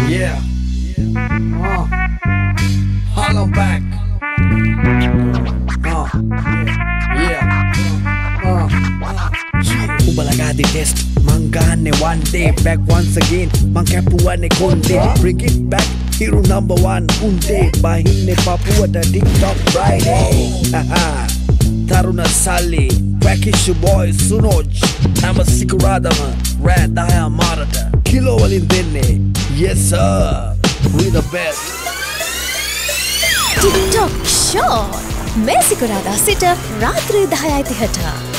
Yeah. Hollow back. Ubalagadi test. Mangane one day back once again. Mangkapuane konde. Bring it back. Hero number one. Unde. Bahine Papua da TikTok Friday. Haha. Taruna Sally. Quackish boy Sunoj. I'm a Sikuradama. Rat Daya Marata. Kilo walin denne. Yes sir. We the best. TikTok Short. मैं सिकुरादा seat रात्रि 10:30